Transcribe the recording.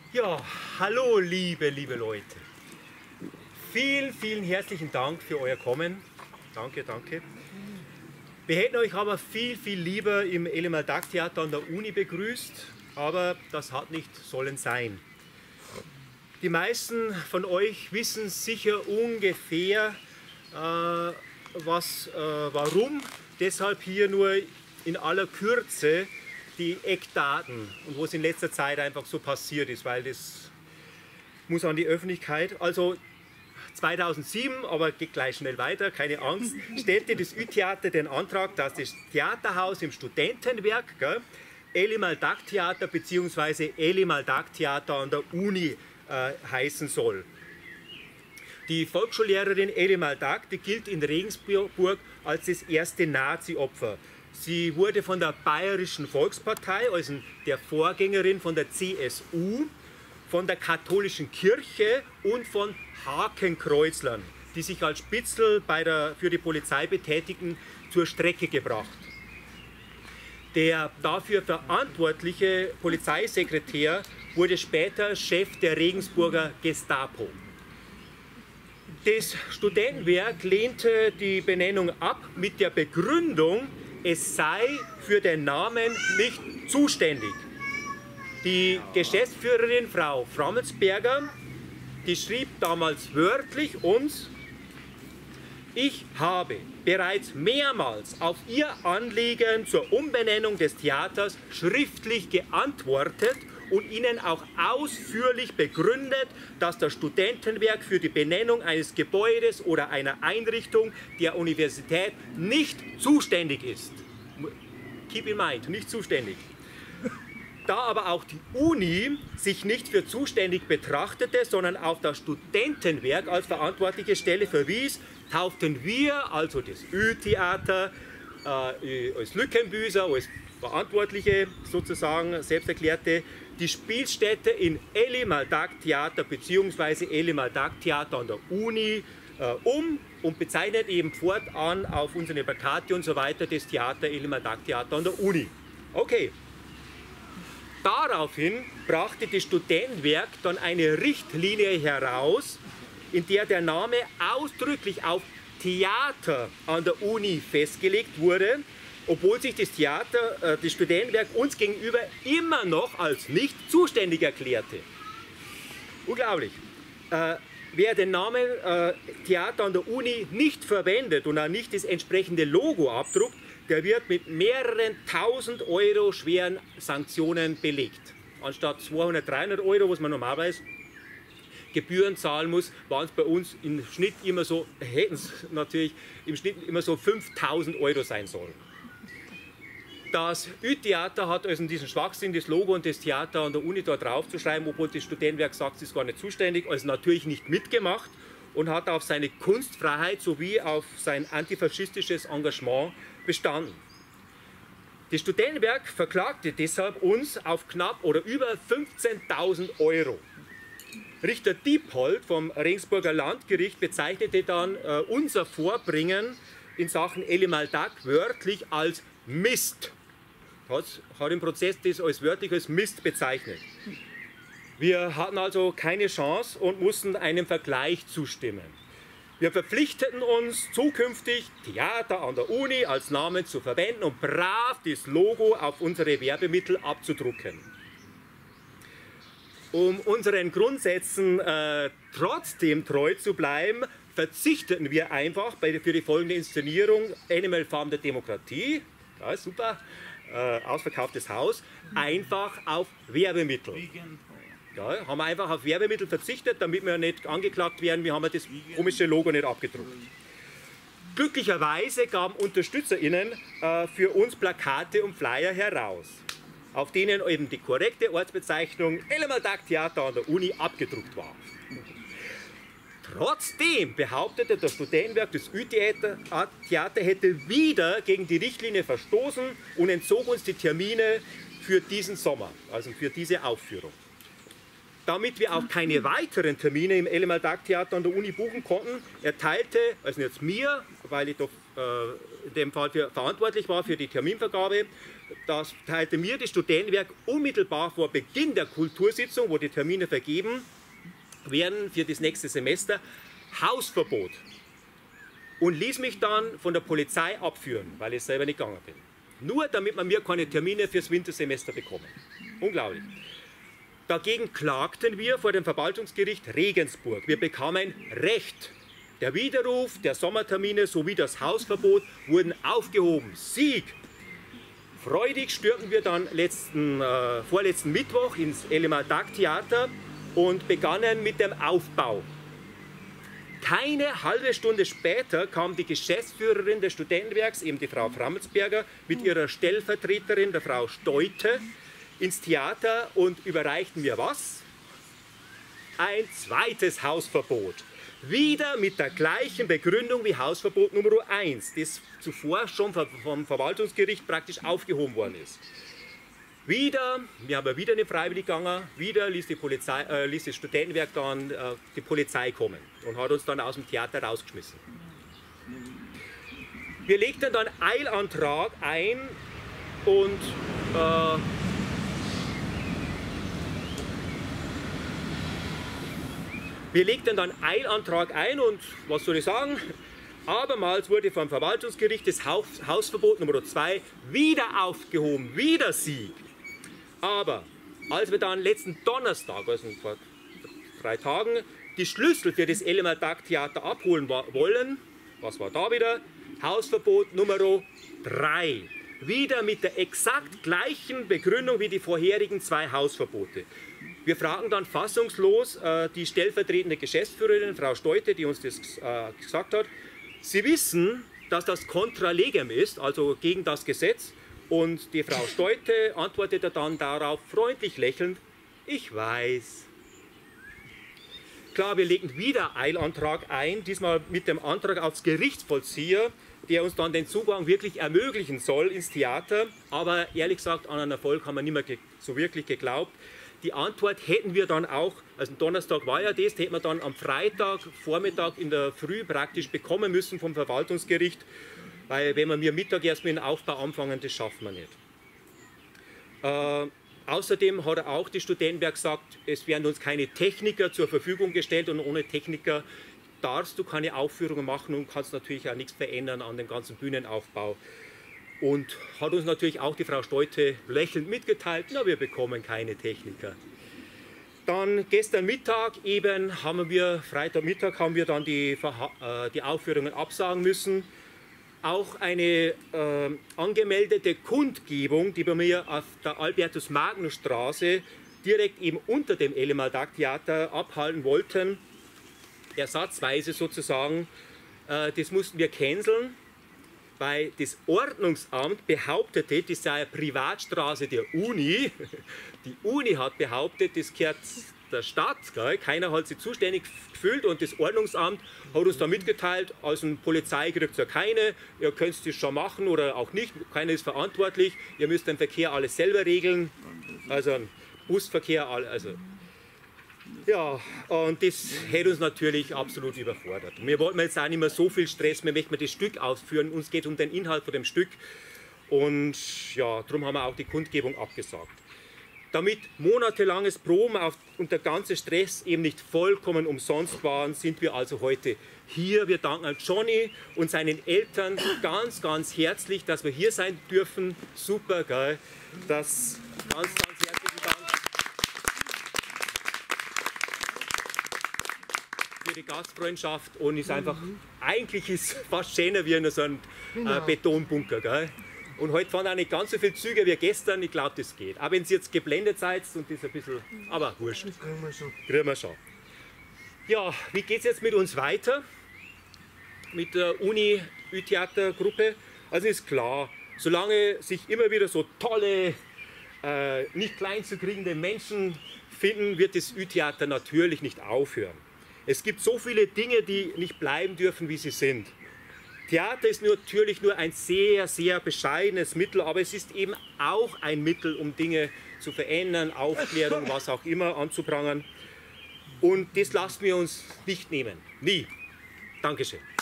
Ja, hallo liebe Leute. Vielen, vielen herzlichen Dank für euer Kommen. Danke, danke. Wir hätten euch aber viel, viel lieber im Elie-Maldack-Theater an der Uni begrüßt, aber das hat nicht sollen sein. Die meisten von euch wissen sicher ungefähr, warum. Deshalb hier nur in aller Kürze die Eckdaten und was in letzter Zeit einfach so passiert ist, weil das muss an die Öffentlichkeit. Also 2007, aber geht gleich schnell weiter, keine Angst, stellte das Ü-Theater den Antrag, dass das Theaterhaus im Studentenwerk, Elie-Maldack-Theater bzw. Elie-Maldack-Theater an der Uni heißen soll. Die Volksschullehrerin Elie Maldack, die gilt in Regensburg als das erste Nazi-Opfer. Sie wurde von der Bayerischen Volkspartei, also der Vorgängerin von der CSU, von der katholischen Kirche und von Hakenkreuzlern, die sich als Spitzel für die Polizei betätigten, zur Strecke gebracht. Der dafür verantwortliche Polizeisekretär wurde später Chef der Regensburger Gestapo. Das Studentenwerk lehnte die Benennung ab mit der Begründung, es sei für den Namen nicht zuständig. Die Geschäftsführerin Frau Frammelsberger, die schrieb damals wörtlich uns: Ich habe bereits mehrmals auf Ihr Anliegen zur Umbenennung des Theaters schriftlich geantwortet und Ihnen auch ausführlich begründet, dass das Studentenwerk für die Benennung eines Gebäudes oder einer Einrichtung der Universität nicht zuständig ist. Keep in mind, nicht zuständig. Da aber auch die Uni sich nicht für zuständig betrachtete, sondern auf das Studentenwerk als verantwortliche Stelle verwies, tauften wir, also das Ü-Theater, als Lückenbüßer, als Verantwortliche sozusagen, selbsterklärte, die Spielstätte in Elie-Maldack-Theater bzw. Elie-Maldack-Theater an der Uni und bezeichnet eben fortan auf unsere Plakate und so weiter das Theater Elie-Maldack-Theater an der Uni. Okay. Daraufhin brachte das Studentenwerk dann eine Richtlinie heraus, in der der Name ausdrücklich auf Theater an der Uni festgelegt wurde, obwohl sich das Studentenwerk uns gegenüber immer noch als nicht zuständig erklärte. Unglaublich. Wer den Namen Theater an der Uni nicht verwendet und auch nicht das entsprechende Logo abdruckt, der wird mit mehreren 1000 Euro schweren Sanktionen belegt. Anstatt 200, 300 Euro, was man normalerweise Gebühren zahlen muss, waren es bei uns im Schnitt immer so, hätten es natürlich im Schnitt immer so 5000 Euro sein sollen. Das Ü-Theater hat also diesen Schwachsinn, das Logo und das Theater an der Uni da drauf zu schreiben, obwohl das Studentenwerk sagt, es ist gar nicht zuständig, also natürlich nicht mitgemacht und hat auf seine Kunstfreiheit sowie auf sein antifaschistisches Engagement bestanden. Das Studentenwerk verklagte deshalb uns auf knapp oder über 15.000 Euro. Richter Diepold vom Regensburger Landgericht bezeichnete dann unser Vorbringen in Sachen Elie Maldack wörtlich als Mist. Hat im Prozess das als wörtlich als Mist bezeichnet. Wir hatten also keine Chance und mussten einem Vergleich zustimmen. Wir verpflichteten uns zukünftig, Theater an der Uni als Namen zu verwenden und brav das Logo auf unsere Werbemittel abzudrucken. Um unseren Grundsätzen trotzdem treu zu bleiben, verzichteten wir einfach für die folgende Inszenierung Animal Farm der Demokratie, ja, super, ausverkauftes Haus, einfach auf Werbemittel. Ja, haben wir einfach auf Werbemittel verzichtet, damit wir nicht angeklagt werden, wir haben das komische Logo nicht abgedruckt. Glücklicherweise gaben UnterstützerInnen für uns Plakate und Flyer heraus, auf denen eben die korrekte Ortsbezeichnung Elie-Maldack-Theater an der Uni abgedruckt war. Trotzdem behauptete das Studentenwerk, das Ü-Theater hätte wieder gegen die Richtlinie verstoßen und entzog uns die Termine für diesen Sommer, also für diese Aufführung. Damit wir auch keine weiteren Termine im Elie-Maldack-Theater an der Uni buchen konnten, erteilte, also jetzt mir weil ich doch in dem Fall verantwortlich war für die Terminvergabe, das teilte mir das Studentenwerk unmittelbar vor Beginn der Kultursitzung, wo die Termine vergeben werden für das nächste Semester, Hausverbot. Und ließ mich dann von der Polizei abführen, weil ich selber nicht gegangen bin. Nur damit man mir keine Termine fürs Wintersemester bekommen. Unglaublich. Dagegen klagten wir vor dem Verwaltungsgericht Regensburg. Wir bekamen Recht. Der Widerruf der Sommertermine sowie das Hausverbot wurden aufgehoben. Sieg! Freudig stürmten wir dann vorletzten Mittwoch ins Element-Theater und begannen mit dem Aufbau. Keine halbe Stunde später kam die Geschäftsführerin des Studentenwerks, eben die Frau Frammelsberger, mit ihrer Stellvertreterin, der Frau Steute, ins Theater und überreichten mir was? Ein zweites Hausverbot. Wieder mit der gleichen Begründung wie Hausverbot Nummer 1, das zuvor schon vom Verwaltungsgericht praktisch aufgehoben worden ist. Wir haben wieder nicht freiwillig gegangen, wieder ließ das Studentenwerk dann die Polizei kommen und hat uns dann aus dem Theater rausgeschmissen. Wir legten dann Eilantrag ein und was soll ich sagen? Abermals wurde vom Verwaltungsgericht das Hausverbot Nummer 2 wieder aufgehoben, wieder Sieg. Aber als wir dann letzten Donnerstag, also vor 3 Tagen, die Schlüssel für das Element-Theater abholen wollen, was war da wieder? Hausverbot Nummer 3. Wieder mit der exakt gleichen Begründung wie die vorherigen 2 Hausverbote. Wir fragen dann fassungslos die stellvertretende Geschäftsführerin, Frau Steute, die uns das gesagt hat. Sie wissen, dass das contra legem ist, also gegen das Gesetz. Und die Frau Steute antwortete dann darauf freundlich lächelnd, ich weiß. Klar, wir legen wieder Eilantrag ein, diesmal mit dem Antrag aufs Gerichtsvollzieher, der uns dann den Zugang wirklich ermöglichen soll ins Theater. Aber ehrlich gesagt, an einen Erfolg haben wir nicht mehr so wirklich geglaubt. Die Antwort hätten wir dann auch, also Donnerstag war ja das, hätten wir dann am Freitag, Vormittag in der Früh praktisch bekommen müssen vom Verwaltungsgericht. Weil wenn wir Mittag erst mit dem Aufbau anfangen, das schaffen wir nicht. Außerdem hat auch das Studentenwerk gesagt, es werden uns keine Techniker zur Verfügung gestellt und ohne Techniker darfst du keine Aufführungen machen und kannst natürlich auch nichts verändern an dem ganzen Bühnenaufbau. Und hat uns natürlich auch die Frau Steute lächelnd mitgeteilt, na, wir bekommen keine Techniker. Dann gestern Mittag Freitagmittag haben wir dann die Aufführungen absagen müssen. Auch eine angemeldete Kundgebung, die bei mir auf der Albertus-Magnus-Straße direkt eben unter dem Element-Theater abhalten wollten, ersatzweise sozusagen, das mussten wir canceln, weil das Ordnungsamt behauptete, das sei eine Privatstraße der Uni. Die Uni hat behauptet, das gehört der Stadt, gell? Keiner hat sich zuständig gefühlt und das Ordnungsamt hat uns da mitgeteilt, als eine Polizei kriegt es ja keine, ihr könnt es schon machen oder auch nicht, keiner ist verantwortlich, ihr müsst den Verkehr alles selber regeln, also Busverkehr, also ja, und das hätte uns natürlich absolut überfordert. Wir wollten jetzt auch nicht mehr so viel Stress, wir möchten das Stück ausführen, uns geht es um den Inhalt von dem Stück und ja, darum haben wir auch die Kundgebung abgesagt. Damit monatelanges Proben und der ganze Stress eben nicht vollkommen umsonst waren, sind wir also heute hier. Wir danken Johnny und seinen Eltern ganz, ganz herzlich, dass wir hier sein dürfen. Super, gell? Das ganz, ganz herzlichen Dank für die Gastfreundschaft und ist einfach, eigentlich ist es fast schöner wie in so einem Betonbunker, gell? Und heute fahren auch nicht ganz so viele Züge wie gestern. Ich glaube, das geht. Auch wenn ihr jetzt geblendet seid und das ein bisschen... Aber wurscht. Das kriegen wir schon. Kriegen wir schon. Ja, wie geht es jetzt mit uns weiter? Mit der Uni-Theatergruppe? Also ist klar, solange sich immer wieder so tolle, nicht klein zu kriegende Menschen finden, wird das Ü-Theater natürlich nicht aufhören. Es gibt so viele Dinge, die nicht bleiben dürfen, wie sie sind. Theater ist natürlich nur ein sehr, sehr bescheidenes Mittel, aber es ist eben auch ein Mittel, um Dinge zu verändern, Aufklärung, was auch immer anzuprangern. Und das lassen wir uns nicht nehmen. Nie. Dankeschön.